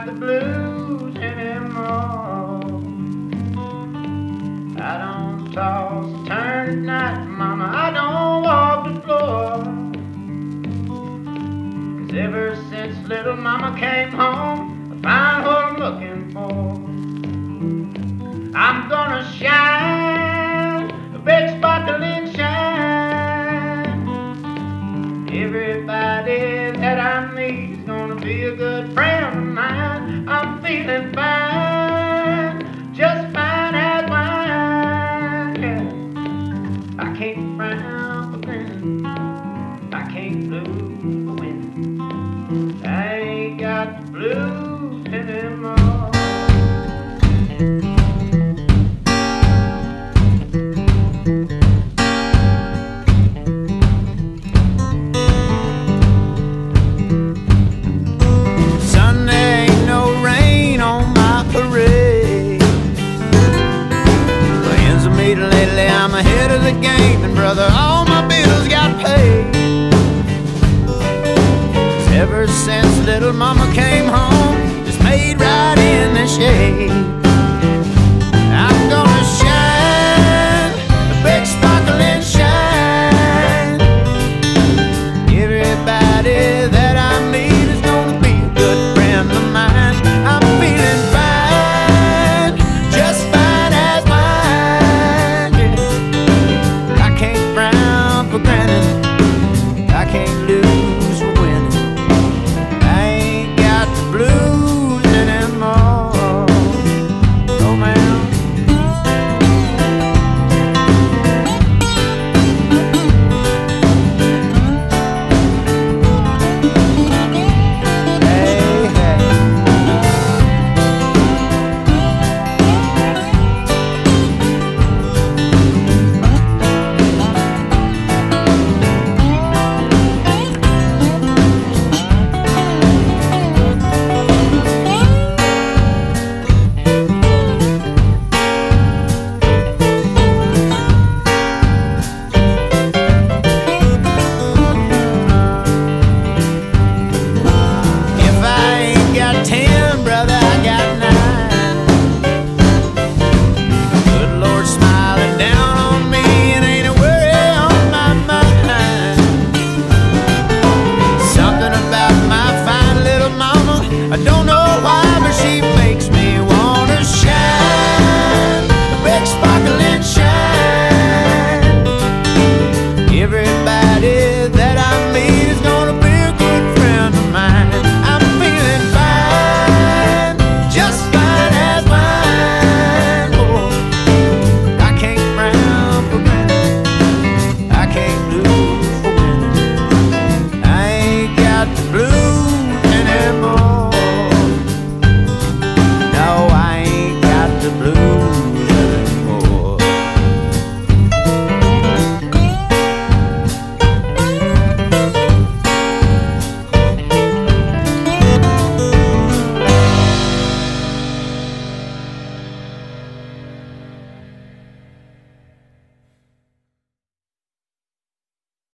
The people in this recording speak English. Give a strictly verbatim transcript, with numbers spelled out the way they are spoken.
got the blues anymore. I don't toss and turn at night, mama, I don't walk the floor. Cause ever since little mama came home, I find what I'm looking for. I'm gonna shine, a big sparkling shine. Everybody that I meet is gonna be a good friend of mine. I'm feeling fine, just fine as wine. Yeah. I can't frown for grinning, I can't lose for winning. I ain't got the blues anymore. Lately I'm ahead of the game, and brother, all my bills got paid. 'Cause ever since little mama came